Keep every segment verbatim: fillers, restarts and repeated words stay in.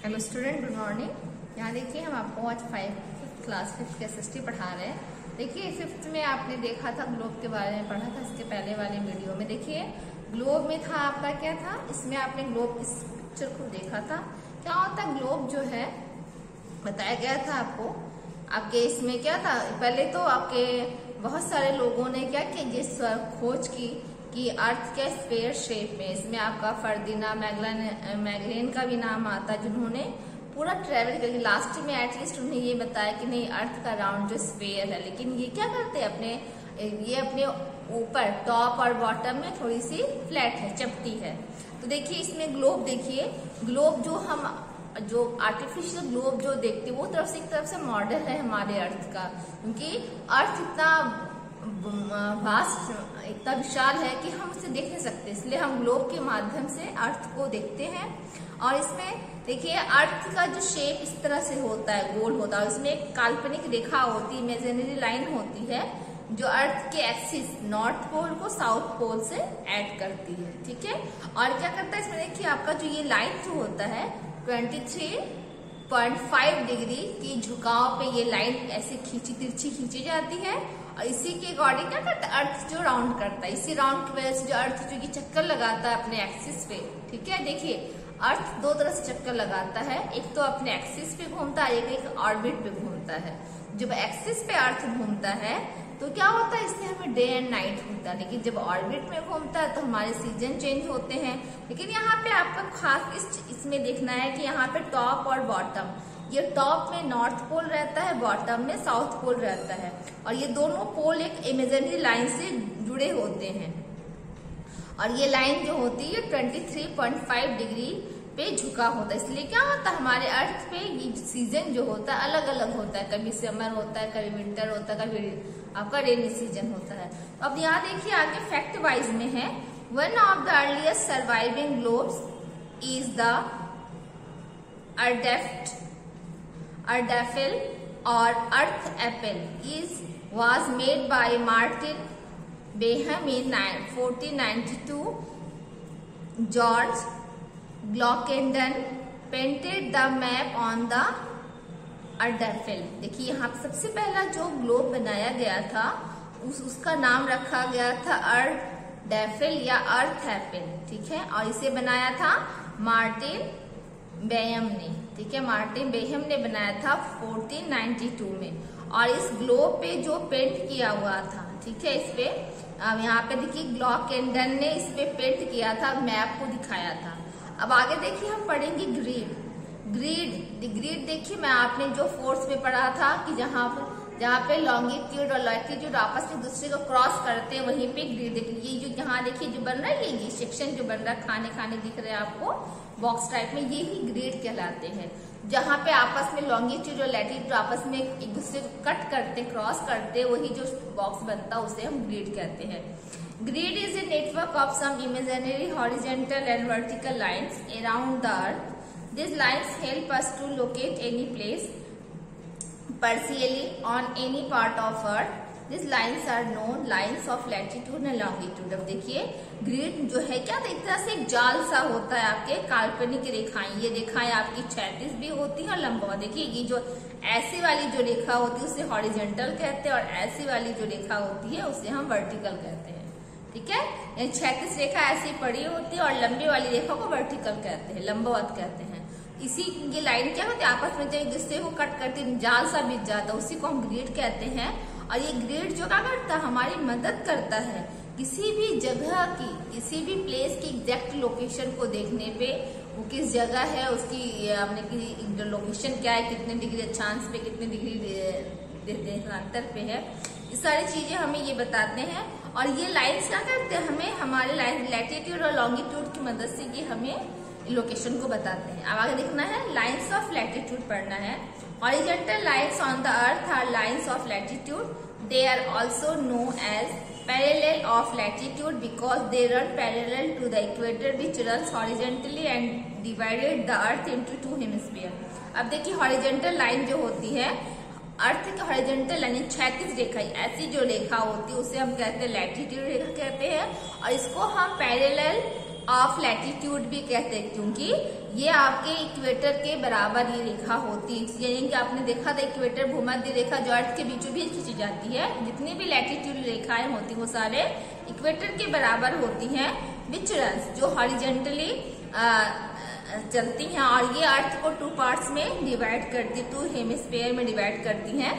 Hello student, good morning. यहाँ देखिए हम आपको आज फाइव फिफ्थ क्लास फिफ्थ के एसएसटी पढ़ा रहे हैं। देखिए फिफ्थ में आपने देखा था ग्लोब के बारे में पढ़ा था इसके पहले वाले वीडियो में। देखिए ग्लोब में था आपका क्या था, इसमें आपने ग्लोब इस पिक्चर को देखा था। क्या होता है ग्लोब जो है बताया गया था आपको। आपके इसमें क्या था, पहले तो आपके बहुत सारे लोगों ने क्या किया, जिस खोज की कि अर्थ के स्फीयर शेप में, इसमें आपका फर्दिना मैगलन मैगलेन का भी नाम आता है, जिन्होंने पूरा ट्रेवल करके लास्ट में एटलीस्ट उन्हें ये बताया कि नहीं अर्थ का राउंड जो स्फीयर है। लेकिन ये क्या करते हैं, अपने ये अपने ऊपर टॉप और बॉटम में थोड़ी सी फ्लैट है, चपटी है। तो देखिए इसमें ग्लोब, देखिए ग्लोब जो हम जो आर्टिफिशियल ग्लोब जो देखते हैं वो तरफ से एक तरफ से मॉडल है हमारे अर्थ का, क्योंकि अर्थ इतना वास्ट इतना विशाल है कि हम उसे देख नहीं सकते, इसलिए हम ग्लोब के माध्यम से अर्थ को देखते हैं। और इसमें देखिए अर्थ का जो शेप इस तरह से होता है, गोल होता है, इसमें एक काल्पनिक रेखा होती है, इमेजिनरी लाइन होती है जो अर्थ के एक्सिस नॉर्थ पोल को साउथ पोल से ऐड करती है। ठीक है, और क्या करता है इसमें देखिए आपका जो ये लाइन जो होता है तेईस पॉइंट पाँच डिग्री की झुकाव पे ये लाइन ऐसे खींची तिरछी खींची जाती है, और इसी के अकॉर्डिंग क्या करता है अर्थ जो राउंड करता है, इसी राउंड की वजह से जो अर्थ जो की चक्कर लगाता है अपने एक्सिस पे। ठीक है, देखिए अर्थ दो तरह से चक्कर लगाता है, एक तो अपने एक्सिस पे घूमता है, एक एक ऑर्बिट पे घूमता है। जब एक्सिस पे अर्थ घूमता है तो क्या होता है, इससे हमें डे एंड नाइट होता है। लेकिन जब ऑर्बिट में घूमता है तो हमारे सीजन चेंज होते हैं। लेकिन यहाँ पे आपका खास इस इसमें देखना है कि यहाँ पे टॉप और बॉटम, ये टॉप में नॉर्थ पोल रहता है, बॉटम में साउथ पोल रहता है, और ये दोनों पोल एक इमेजिनरी लाइन से जुड़े होते हैं। और ये लाइन जो होती है तेईस पॉइंट पाँच डिग्री पे झुका होता है। इसलिए क्या होता है हमारे अर्थ पे ये सीजन जो होता है अलग अलग होता है, कभी समर होता है, कभी विंटर होता है, कभी आपका रेनी सीजन होता है। तो अब यहाँ देखिए आगे फैक्ट वाइज में है, one of the earliest surviving globes is the Erdapfel Erdapfel or earth apple is was made by Martin Behem in fourteen ninety-two. George Glockenden painted the map on the Erdapfel. देखिए यहाँ पे सबसे पहला जो globe बनाया गया था उस उसका नाम रखा गया था अर्डेफिल या अर्थ एपल। ठीक है, और इसे बनाया था मार्टिन बेहम ने। ठीक है, मार्टिन बेहम ने बनाया था फोर्टीन नाइंटी टू में, और इस ग्लोब पे जो पेंट किया हुआ था, ठीक है, इस पे अब यहाँ पे देखिए ग्लॉकेंडन ने इस पे पेंट किया था, मैप को दिखाया था। अब आगे देखिए हम पढ़ेंगे ग्रीड। ग्रीड ग्रीड देखिए मैं आपने जो फोर्स में पढ़ा था कि जहाँ पर जहाँ पे लॉन्गिट्यूड और लैटिट्यूड आपस में दूसरे को क्रॉस करते हैं वहीं पे ग्रीड देखिए। ये जो यहाँ देखिए जो बन रहा है, ये सेक्शन जो बन रहा है, खाने खाने दिख रहे हैं आपको बॉक्स टाइप में, ये ही ग्रीड कहलाते हैं। जहाँ पे आपस में लॉन्गिट्यूड और लैटिट्यूड आपस में एक दूसरे को कट करते क्रॉस करते, वही जो बॉक्स बनता है उसे हम ग्रीड कहते हैं। Grid is a network of some imaginary horizontal and vertical lines around the earth. These lines help us to locate any place partially on any part of Earth. These lines are known lines of latitude and longitude. अब देखिए grid जो है क्या, एक तरह से एक जाल सा होता है, आपके काल्पनिक रेखाएं, ये रेखाएं आपकी क्षैतिज भी होती है और लंबवत। देखिए ये जो ऐसी वाली जो रेखा होती है उसे हॉरिजॉन्टल कहते हैं, और ऐसी वाली जो रेखा होती है उसे हम वर्टिकल कहते हैं। ठीक है, क्षैतिज रेखा ऐसी पड़ी होती है और लंबी वाली रेखा को वर्टिकल कहते हैं, लंबवत कहते हैं। इसी ये लाइन क्या होती है आपस में जो एक दूसरे को कट करते जाल सा बिछ जाता है, उसी को हम ग्रिड कहते हैं। और ये ग्रिड जो क्या करता है, हमारी मदद करता है किसी भी जगह की, किसी भी प्लेस की एग्जैक्ट लोकेशन को देखने पे, वो किस जगह है, उसकी हमने की लोकेशन क्या है, कितने डिग्री अक्षांश पे, कितने डिग्री देशांतर पे है, ये सारी चीजें हमें ये बताते हैं। और ये लाइन्स क्या करते हैं, हमें हमारे लैटिट्यूड और लॉन्गिट्यूड की मदद से ये हमें लोकेशन को बताते हैं। अब आगे देखना है, लाइन्स ऑफ लैटिट्यूड पढ़ना है। Horizontal lines on the earth are lines of latitude. They are also known as parallel of latitude because they run parallel to the equator which runs horizontally and divided the earth into two hemisphere. अब देखिए horizontal line जो होती है, अर्थ की horizontal line क्षैतिज रेखा, ऐसी जो रेखा होती है उसे हम कहते हैं लैटिट्यूड रेखा कहते हैं, और इसको हम पैरेलल ऑफ लैटिट्यूड भी कहते हैं, क्योंकि ये आपके इक्वेटर के बराबर ये रेखा होती है, यानी कि आपने देखा था इक्वेटर भूमध्य रेखा जो अर्थ के बीचों बीच खींची जाती है। जितनी भी लैटिट्यूड रेखाएं होती हैं वो सारे इक्वेटर के बराबर होती हैं, विच रन्स जो हॉरिजेंटली चलती हैं, और ये अर्थ को टू पार्ट्स में डिवाइड करती, टू हेमिस्फीयर में डिवाइड करती हैं।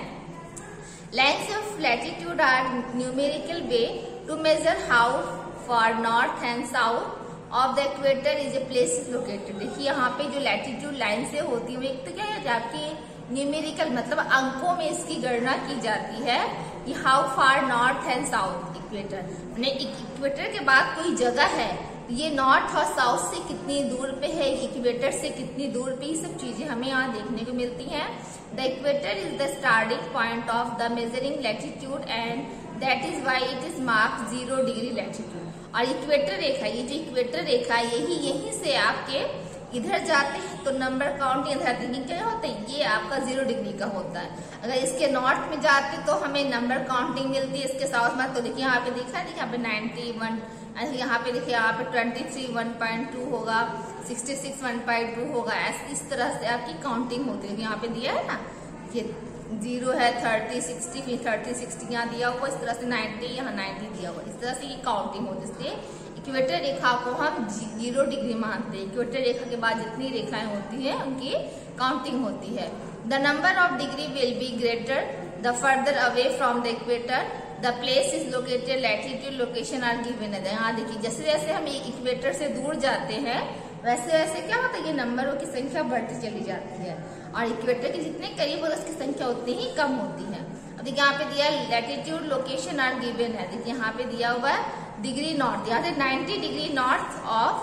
Lines of latitude are numerical way to measure how far north and south of the equator is a place is located. देखिए यहाँ पे जो लैटिट्यूड लाइन से होती है एक तो क्या है आपकी न्यूमेरिकल, मतलब अंकों में इसकी गणना की जाती है कि how far north and south equator, मैंने इक्वेटर के बाद कोई जगह है ये नॉर्थ और साउथ से कितनी दूर पे है, इक्वेटर से कितनी दूर पे, ये सब चीजें हमें यहाँ देखने को मिलती हैं। The equator is the starting point of the measuring latitude and that is why it is mark zero degree latitude. और इक्वेटर रेखा, ये जो इक्वेटर रेखा यही यहीं से आपके इधर जाते हैं तो नंबर काउंटिंग इधर देखिए क्या होते हैं, ये आपका जीरो डिग्री का होता है। अगर इसके नॉर्थ में जाते तो हमें नंबर काउंटिंग मिलती है, इसके साउथ में तो देखिए यहाँ पे देखा है, देखिए यहाँ पे नाइन्टी वन, यहाँ पे देखिए यहाँ पे twenty three one point two होगा, sixty six one point two होगा, इस तरह से आपकी काउंटिंग होती है। यहाँ पे दिया है ना, ये जीरो है, थर्टी सिक्सटी, फिर थर्टी सिक्सटी यहाँ दिया हुआ, इस तरह से नाइन्टी यहाँ नाइन्टी दिया हुआ, इस तरह से ये काउंटिंग होती है। इसलिए इक्वेटर रेखा को हम जीरो डिग्री मानते हैं। इक्वेटर रेखा के बाद जितनी रेखाएं होती है उनकी काउंटिंग होती है। The number of degree will be greater the further away from the equator the place is located, latitude location are given है। यहाँ देखिए जैसे जैसे हम इक्वेटर से दूर जाते हैं वैसे वैसे क्या होता है, ये नंबरों की संख्या बढ़ती चली जाती है, और इक्वेटर के जितने करीब होगा उसकी संख्या उतनी ही कम होती है। अब देखिए यहाँ पे दिया लैटिट्यूड लोकेशन आर गिवन है, देखिए यहाँ पे दिया हुआ है डिग्री नॉर्थ, यहाँ से ninety degree north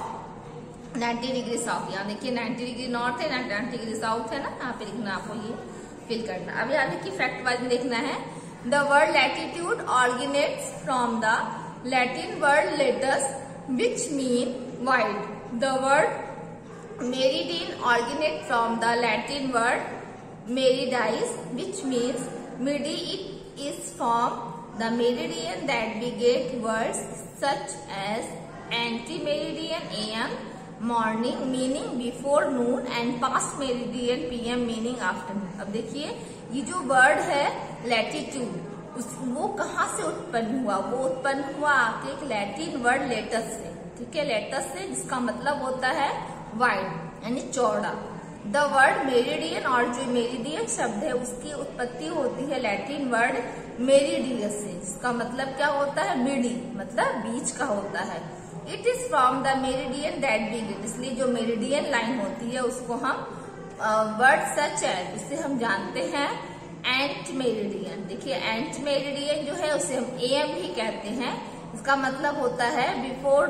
of ninety degree south, यहाँ देखिए नाइन्टी डिग्री नॉर्थ है, नाइन्टी डिग्री साउथ है ना, यहाँ पे लिखना आपको ये फिल करना। अब यहाँ देखिए फैक्ट वाइज में देखना है, the word latitude originates from the Latin word latus which mean wide. The word meridian originates from the Latin word meridis, which means midi. It is from the meridian that beget words such as ante-meridian A M morning meaning before noon and past meridian P M meaning afternoon। अब देखिए ये जो word है latitude उस वो कहाँ से उत्पन्न हुआ, वो उत्पन्न हुआ आपके एक लैटिन वर्ड लेटस से, ठीक है, लेटस से, जिसका मतलब होता है वाइड यानी चौड़ा। द वर्ड मेरिडियन, और जो मेरिडियन शब्द है उसकी उत्पत्ति होती है लैटिन वर्ड मेरिडियस से, जिसका मतलब क्या होता है, मिडी, मतलब बीच का होता है। It is from the meridian that begin, इसलिए जो मेरिडियन लाइन होती है उसको हम वर्ड सच है जिससे हम जानते हैं एंट मेरिडियन। देखिए एंट मेरिडियन जो है उसे हम ए एम भी कहते हैं, इसका मतलब होता है बिफोर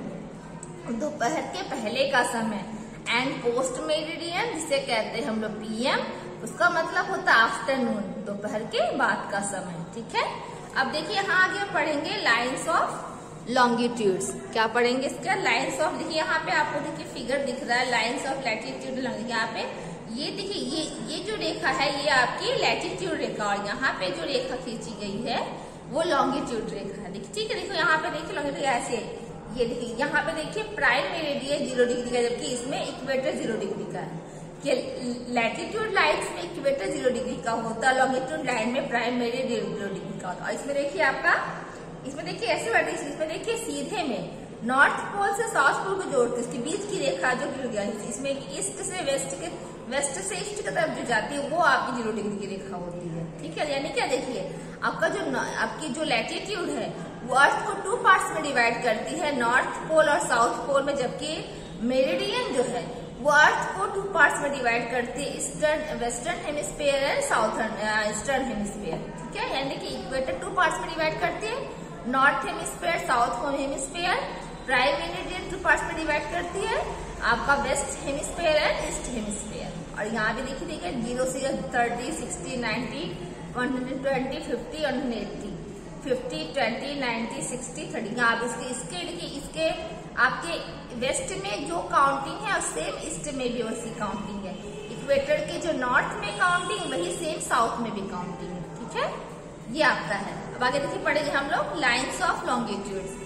नून, दोपहर के पहले का समय। एंड पोस्ट मेरिडियन जिसे कहते हैं हम लोग पी एम, उसका मतलब होता है आफ्टरनून, दोपहर के बाद का समय, ठीक है। अब देखिए यहाँ आगे हम पढ़ेंगे लाइन्स ऑफ लॉन्गिट्यूड्स। क्या पढ़ेंगे इसका, लाइन्स ऑफ, देखिए यहाँ पे आपको देखिए फिगर दिख रहा है लाइन्स ऑफ लैटिट्यूड लॉन्गिट्यूड। यहाँ पे ये देखिए ये ये जो रेखा है ये आपकी लैटिट्यूड रेखा, और यहाँ पे जो रेखा खींची गई है वो लॉन्गिट्यूड रेखा है। देखिए ठीक है, देखो यहाँ पे देखिए लॉन्गिट्यूड ऐसे, ये देखिए यहाँ पे देखिए प्राइम मेरिडियन जीरो डिग्री का, जबकि इसमें इक्वेटर जीरो डिग्री का है। कि लैटिट्यूड लाइन्स में इक्वेटर जीरो डिग्री का होता है, लॉन्गिट्यूड लाइन में प्राइम मेरिडियन जीरो डिग्री का होता है। और इसमें देखिए आपका, इसमें देखिए ऐसे बढ़, इसमें देखिए सीधे में नॉर्थ पोल से साउथ पोल को जोड़ती है, इसके बीच की रेखा जो इसमें ईस्ट से वेस्ट के, वेस्ट से ईस्ट की तरफ जो जाती है वो आपकी जीरो डिग्री की रेखा होती है, ठीक है। यानी क्या, देखिए आपका जो आपकी जो लैटिट्यूड है वो अर्थ को टू पार्ट्स में डिवाइड करती है, नॉर्थ पोल और साउथ पोल में, जबकि मेरिडियन जो है वो अर्थ को टू पार्ट्स में डिवाइड करती है, eastern western hemisphere and southern eastern hemisphere, ठीक है। यानी कि इक्वेटर टू पार्ट्स में डिवाइड करती है, north hemisphere south hemisphere, prime meridian two parts में डिवाइड करती है, आपका west hemisphere and east hemisphere. और यहाँ भी देखिए देखिए जीरो से thirty sixty ninety one hundred twenty fifty one hundred eighty fifty twenty ninety sixty thirty, यहाँ आप इसके इसके देखिए इसके आपके वेस्ट में जो काउंटिंग है सेम ईस्ट में भी वैसी काउंटिंग है, इक्वेटर के जो नॉर्थ में काउंटिंग वही सेम साउथ में भी काउंटिंग है, ठीक है। ये आपका है। अब आगे देखिए पढ़ेंगे हम लोग lines of longitudes.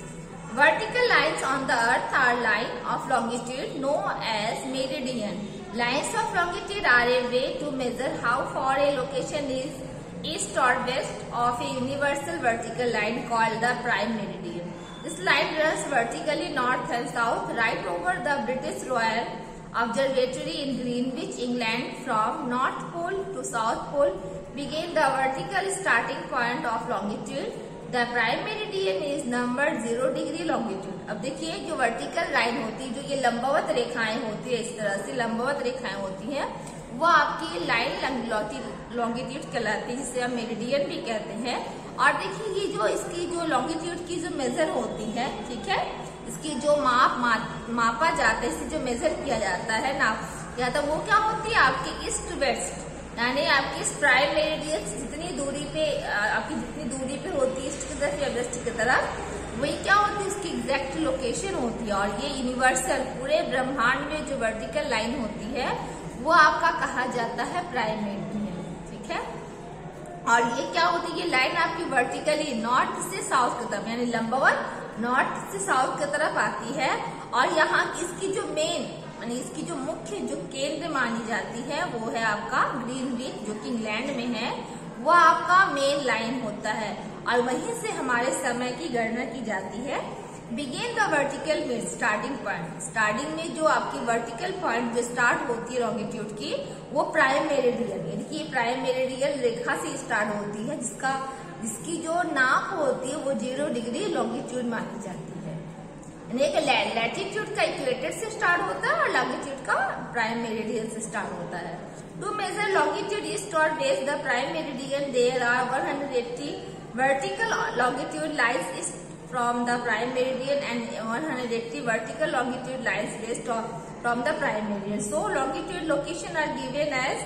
Vertical lines on the earth are line of longitude known as meridian. Lines of longitude are a way to measure how far a location is east or west of a universal vertical line called the prime meridian. This line runs vertically north and south right over the British Royal Observatory in Greenwich, England. From North Pole to South Pole begin the vertical starting point of longitude. The prime meridian is numbered zero degree longitude. अब देखिए जो vertical line होती है, जो ये लंबवत रेखाएं होती है, इस तरह से लंबवत रेखाएं होती हैं, वो आपकी लाइन लॉन्गिट्यूड कहलाती है, जिसे हम मेरिडियन भी कहते हैं। और देखिए ये जो इसकी जो लॉन्गिट्यूड की जो मेजर होती है, ठीक है, इसकी जो माप मा, मापा जाता है, इसे जो मेजर किया जाता है नाप या तो वो क्या होती है आपकी ईस्ट वेस्ट, यानी आपकी इस प्राइम मेरिडियन जितनी दूरी पे आपकी जितनी दूरी पे होती है ईस्ट की तरफ या वेस्ट की तरफ, वही क्या होती है उसकी एग्जैक्ट लोकेशन होती है। और ये यूनिवर्सल पूरे ब्रह्मांड में जो वर्टिकल लाइन होती है वो आपका कहा जाता है प्राइम मेरिडियन, ठीक है। और ये क्या होती है, ये लाइन आपकी वर्टिकली नॉर्थ से साउथ की तरफ यानी लंबवत नॉर्थ से साउथ की तरफ आती है। और यहाँ इसकी जो मेन यानी इसकी जो मुख्य जो केंद्र मानी जाती है वो है आपका ग्रीनविच, जो कि इंग्लैंड में है, वो आपका मेन लाइन होता है और वहीं से हमारे समय की गणना की जाती है। Begin the vertical mid starting point, starting में जो आपकी वर्टिकल पॉइंट जो स्टार्ट होती है लॉन्गिट्यूड की, वो प्राइम मेरिडियन यानी कि प्राइम मेरिडियन रेखा से स्टार्ट होती है, जिसका जिसकी जो नाप होती है वो जीरो डिग्री लॉन्गिट्यूड मानी जाती है। एक लैटिट्यूड का इक्वेटर से स्टार्ट होता है और लॉन्गिट्यूड का प्राइम मेरिडियन से स्टार्ट होता है। टू मेजर लॉन्गिट्यूड ईस्ट और west the prime meridian there are one hundred eighty vertical longitude lies east from the prime meridian and one hundred eighty vertical longitude lies west of from the prime meridian. So longitude location are given as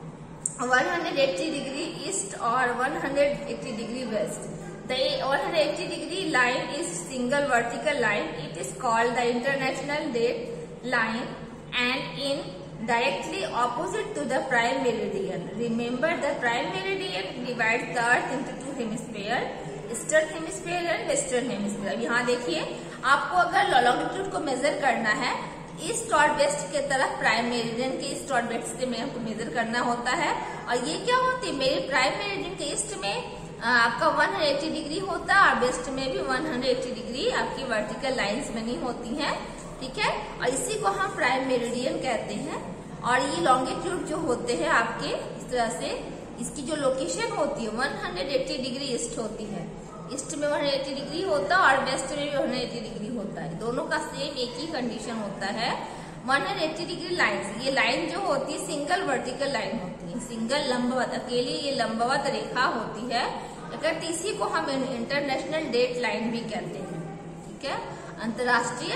one hundred eighty degree east or one hundred eighty degree west. The one hundred eighty degree line is single vertical line. It is called the international date line and in directly opposite to the prime meridian. Remember the prime meridian divides the earth into two hemispheres, eastern hemisphere and western hemisphere. अब यहाँ देखिए आपको अगर longitude को major करना है east और west के तरफ, प्राइम मेरिडियन के ईस्ट और वेस्ट से में आपको मेजर करना होता है। और ये क्या होती है, मेरे प्राइम मेरिडियन के ईस्ट में आपका one hundred eighty डिग्री होता है और वेस्ट में भी one hundred eighty डिग्री आपकी वर्टिकल लाइंस बनी होती हैं, ठीक है। और इसी को हम प्राइम मेरिडियन कहते हैं। और ये लॉन्गिट्यूड जो होते हैं आपके इस तरह से, इसकी जो लोकेशन होती है one hundred eighty degree east होती है, ईस्ट में one hundred eighty डिग्री होता है और वेस्ट में भी one hundred eighty डिग्री होता है। दोनों का सेम एक ही कंडीशन होता है one hundred eighty degree line. ये लाइन जो होती है सिंगल वर्टिकल लाइन होती है, सिंगल लंबवत, अकेली ये लंबवत रेखा होती है। अगर इसी को हम इंटरनेशनल डेट लाइन भी कहते हैं, ठीक है, अंतर्राष्ट्रीय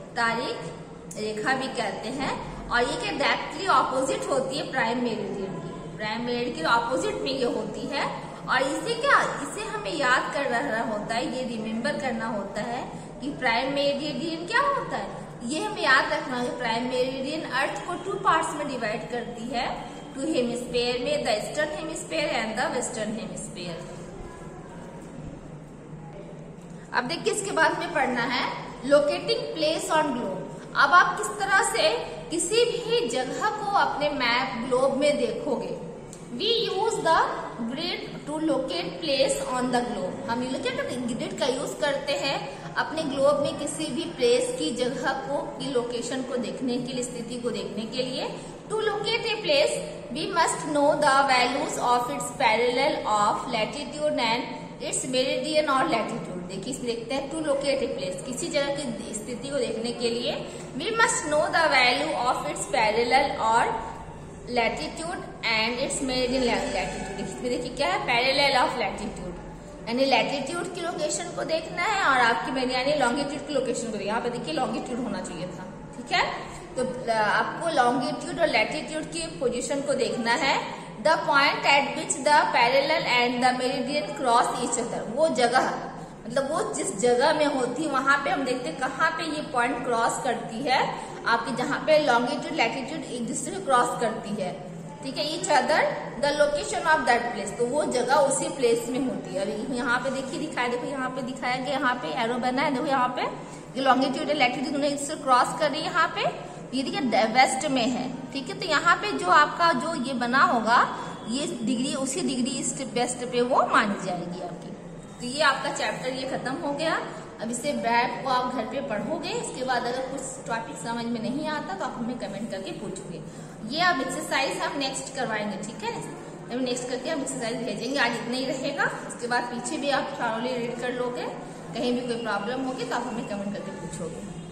तारीख रेखा भी कहते हैं। और ये क्या डायरेक्टली ऑपोजिट होती है प्राइम मेरिडियन की, प्राइम मेरिडियन की ऑपोजिट में ये होती है। और इसे क्या इसे हमें याद कर रहा होता है, ये रिमेम्बर करना होता है कि प्राइम मेरिडियन क्या होता है। ये हमें याद रखना है, प्राइम मेरिडियन अर्थ को टू पार्ट्स में डिवाइड करती है, टू हेमिस्फेयर में, the eastern hemisphere and the western hemisphere. अब देखिए इसके बाद में पढ़ना है लोकेटिंग प्लेस ऑन ग्लोब। अब आप किस तरह से किसी भी जगह को अपने मैप ग्लोब में देखोगे। We use the grid to locate place on the globe. हम ये क्या करते हैं, ग्रिड का यूज करते हैं अपने ग्लोब में किसी भी प्लेस की जगह को की लोकेशन को देखने के लिए, स्थिति को देखने के लिए। To locate a place we must know the values of its parallel of latitude and its meridian और लैटिट्यूड। देखिए इसमें देखते हैं टू लोकेट ए प्लेस, किसी जगह की स्थिति को देखने के लिए we must know the value of its parallel और latitude and its meridian latitude. इसमें देखिए क्या है, पैरेलल ऑफ लैटिट्यूड यानी लैटिट्यूड की लोकेशन को देखना है और आपकी मेरी यानी लॉन्गिट्यूड की लोकेशन को देखना। यहाँ पे देखिए लॉन्गिट्यूड होना चाहिए था, ठीक है। तो आपको लॉन्गिट्यूड और लैटिट्यूड की पोजीशन को देखना है। The point at which the parallel and the meridian cross each other, वो जगह मतलब वो जिस जगह में होती है वहां पे हम देखते हैं कहाँ पे ये पॉइंट क्रॉस करती है आपकी, जहाँ पे लॉन्गिट्यूड लैटिट्यूड एक दूसरे को क्रॉस करती है, ठीक है, each other the location of that place, तो वो जगह उसी प्लेस में होती है। अभी यहाँ पे देखिए दिखाया, देखो यहाँ पे दिखाया गया, यहाँ पे एरो बना है, देखो यहाँ पे लॉन्गिट्यूड लैटिट्यूड उन्हें इससे क्रॉस कर रही है। यहाँ पे ये देखिए वेस्ट में है, ठीक है, तो यहाँ पे जो आपका जो ये बना होगा ये डिग्री, उसी डिग्री ईस्ट वेस्ट पे वो मानी जाएगी आपकी। तो ये आपका चैप्टर ये खत्म हो गया। अब इसे बैक को आप घर पे पढ़ोगे, इसके बाद अगर कुछ टॉपिक समझ में नहीं आता तो आप हमें कमेंट करके पूछोगे। ये अब एक्सरसाइज हम नेक्स्ट करवाएंगे, ठीक है, अब नेक्स्ट करके हम एक्सरसाइज भेजेंगे। आज इतना ही रहेगा, इसके बाद पीछे भी आप थॉरोली रीड कर लोगे। कहीं भी कोई प्रॉब्लम होगी तो आप हमें कमेंट करके पूछोगे।